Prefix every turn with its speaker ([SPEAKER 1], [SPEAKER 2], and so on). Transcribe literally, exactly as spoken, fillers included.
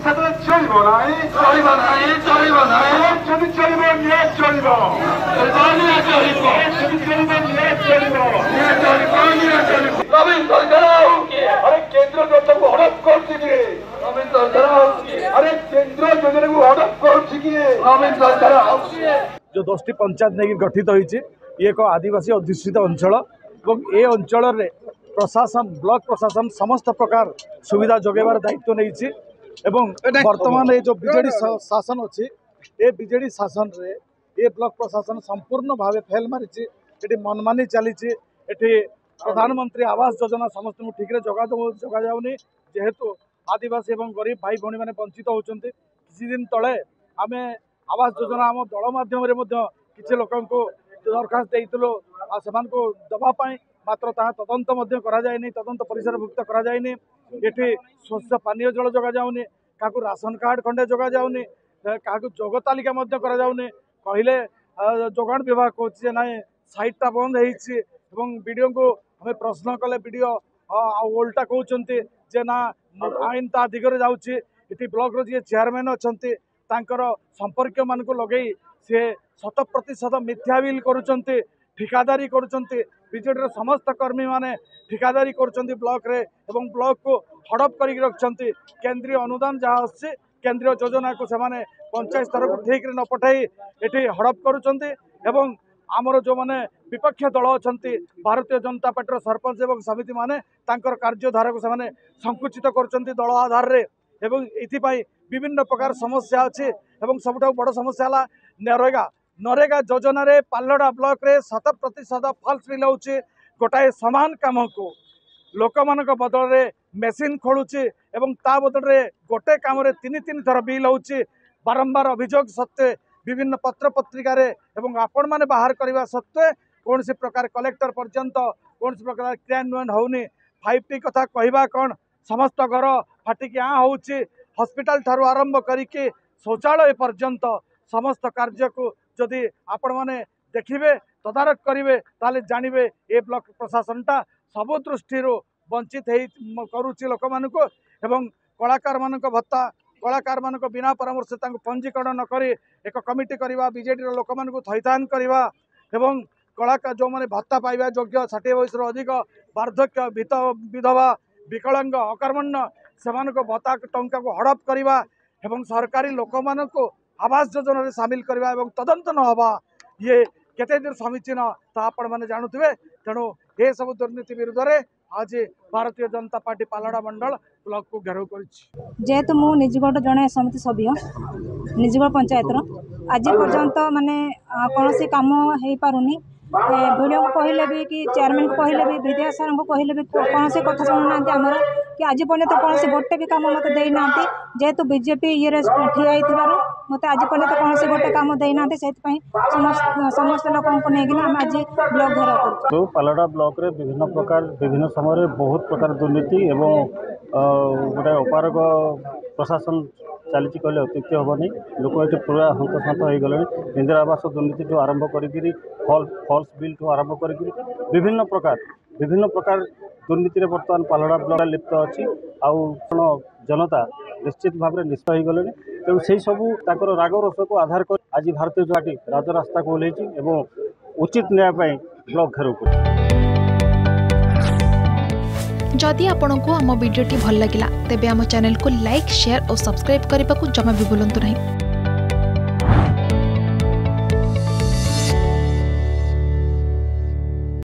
[SPEAKER 1] ସେତେବେଳେ ଚଳିବ ନାହିଁ ଚଳିବ ନାହିଁ ଚଳିବ ନାହିଁ ଯଦି ଚଳିବ ନିଆ ଚଳିବ ନିଆ ଚଳିବ ଯଦି ଚଳିବ ନିଆ ଚଳିବ ନିଆ ଚଳିବ ନିଆ ଚଳିବ ନବୀନ ସରକାର ଆଉ अरे केंद्र योजना को हड़प कर किए नवीन सरकार अरे केंद्र योजना को हड़प कर किए नवीन सरकार
[SPEAKER 2] जो दस टी पंचायत नहीं गठित होती ये एक आदिवासी अध्युषित अंचल और ये अंचल प्रशासन ब्लॉक प्रशासन समस्त प्रकार सुविधा जोगेबार दायित्व नहीं वर्तमान ये जो बीजेडी शासन अच्छी ये बीजेडी शासन रे ये ब्लॉक प्रशासन संपूर्ण भाव फेल मारी ये मनमानी चली प्रधानमंत्री आवास योजना समस्त ठीक से जगा जगा जाऊनी जेहेतु आदिवासी और गरीब भाई भौणी मैंने वंचित होती किसी दिन तले आम आवास योजना आम दल मध्यम किसी लोक दरखास्त देइतलो आ समान को दबापाई मात्र ता तदंत मध्य करा जायनी तदंत परिसरभुक्त करा जायनी एठी स्वच्छ पानीय जल जगा जाउनी काकू राशन कार्ड खंडे जगा जाउनी काकू जोग तालिका मध्य करा जाउनी कहले जोगाण विभाग कहछि ना साइटटा बंद होईछि एवं वीडियो को हमें प्रश्न कले वीडियो ओल्टा कहते जे ना आईन ता दिगरे जाउछि एठी ब्लॉक रो जे चेयरमैन अछंती तांकर संपर्क मान को लगे सी शत प्रतिशत मिथ्या बिल करुचंती ठिकादारी करुचंती बीजेडी समस्त कर्मी माने ठिकादारी करुचंती ब्लॉक रे एवं ब्लॉक को हड़प करी रखचंती केंद्रीय अनुदान जहाँ आछि केंद्रीय योजना को सेमाने पंचायत स्तर को ठीक रे न पठाई एठी हड़प करुचंती एवं आमर जो माने विपक्ष दल अछंती भारतीय जनता पार्टी सरपंच एवं समिति माने तांकर कार्यधारा को सेमाने संकुचित करुचंती दल आधार रे एवं इथिपाई विभिन्न प्रकार समस्या अच्छी एवं सबुठ बड़ समस्या है नरेगा नरेगा योजना रे पालड़ा ब्लॉक रे शत प्रतिशत फल्स बिल होउछि गोटाए समान काम को लोक मान बदल रे मेसीन खोलुछि एवं ता बदल रे गोटे काम रे तीन तीन थर बिल होउछि बारंबार अभियोग सत्वे विभिन्न पत्र पत्रिका रे एवं आपण माने बाहर करवा सत्वे कौन सी प्रकार कलेक्टर पर्यंत कौन सी प्रकार क्रियान्वयन होउनी फाइव टी कथा कहवा कौन समस्त घर फाटिकी आ होउछि हॉस्पिटल ठारू आरंभ करिके शौचालय पर्यंत समस्त कार्य को जदि आपण माने देखिबे तदारक करिवे ताले जानिबे ए ब्लॉक प्रशासनटा सब दृष्टि वंचित करुच्ची लोक मान को एवं कलाकार मान भत्ता कलाकार मान बिना परामर्श पंजीकरण न करी एक कमिटी करवा बीजेडी लोक मान को थैथान करवा एवं कलाकार जो माने भत्ता पाइबा योग्य षाठी वर्ष अधिक वार्धक्य विधवा विकलांग अकर्मण्य सेमान को भत्ता टंका को हड़प करवा एवं सरकारी लोक मान को आवास योजना रे सामिल करवा एवं तदंत न हवा ये केते दिन समीचीन ता आपण माने जानुथिबे तेणु ये सब दुर्नीति विरुद्ध रे आज भारतीय जनता पार्टी पालड़ा मंडल ब्लॉक को घेराव करिछि
[SPEAKER 3] जेहेतु मु निजगढ़ जड़े समिति सभ्य निजगढ़ पंचायत आज पर्यंत माने कौन सी काम हो पारुनी वीडियो को कहले भी कि चेयरमैन को कहले भी विद्या सर को कहले भी कौन से कथा शुणुना आमर कि आज पर्यंत कौन से गोटे भी कम मत देना जेहेतु बीजेपी ये ठिया मत आज पर्यंत कौन से गोटे कम देना से समस्त लोक नहीं आज ब्लॉक घेराव कर
[SPEAKER 4] पालड़ा ब्लॉक रे विभिन्न प्रकार विभिन्न समय बहुत प्रकार दुर्नीति एवं गोटे अपारग प्रशासन चली कहले अत्युक्ति हेनी लोक ये पूरा हंतसंत हो गले इंदिरा आवास दुर्नीति ठूँ आरंभ करी फल्स बिल ठूँ आरंभ कर विभिन्न प्रकार विभिन्न प्रकार दुर्नीति रे बर्तमान पालड़ा ब्लॉक लिप्त अच्छी आउ जनता निश्चित भाव में निष्ठ हो गले तेणु से सबू राग रोष को आधार कर आज भारतीय जनता पार्टी राजरास्ता को ओह्लैछि उचित न्याय ब्लॉक घेराव कर
[SPEAKER 5] जदि आपंक आम भिडी भल लगा तेब आम चैनल को लाइक शेयर और सब्सक्राइब करने को जमा भी भूलु नहीं।